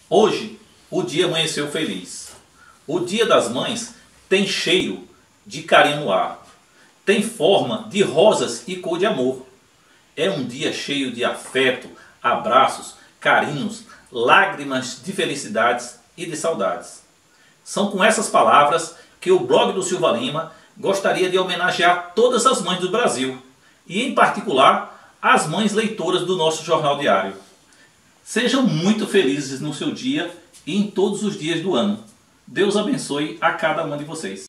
Hoje, o dia amanheceu feliz. O Dia das Mães tem cheiro de carinho no ar. Tem forma de rosas e cor de amor. É um dia cheio de afeto, abraços, carinhos, lágrimas de felicidades e de saudades. São com essas palavras que o blog do Silva Lima gostaria de homenagear todas as mães do Brasil, e em particular as mães leitoras do nosso jornal diário. Sejam muito felizes no seu dia e em todos os dias do ano. Deus abençoe a cada uma de vocês.